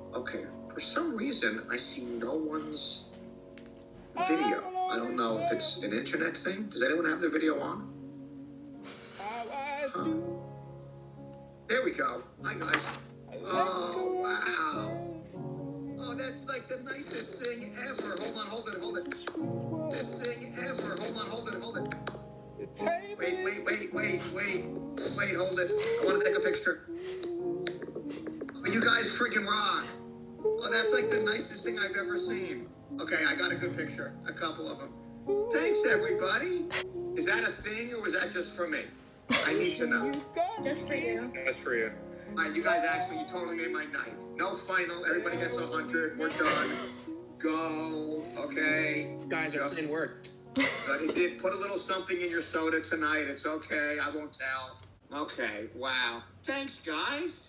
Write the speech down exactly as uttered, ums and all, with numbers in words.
Okay, for some reason, I see no one's video. I don't know if it's an internet thing. Does anyone have their video on? Huh. There we go. Hi, guys. Oh, wow. Oh, that's like the nicest thing ever. Hold on, hold it, hold it. This thing ever. Hold on, hold it, hold it. Wait, wait, wait, wait, wait. Wait, hold it. I want to take a picture. Oh, you guys freaking rock. Oh, that's like the nicest thing I've ever seen. Okay, I got a good picture. A couple of them. Thanks, everybody. Is that a thing or was that just for me? I need to know. Just for you. Just for you. All right, you guys actually, you totally made my night. No final. Everybody gets a hundred. We're done. Go. Okay. Guys, our plan worked. But it did put a little something in your soda tonight. It's okay. I won't tell. Okay. Wow. Thanks, guys.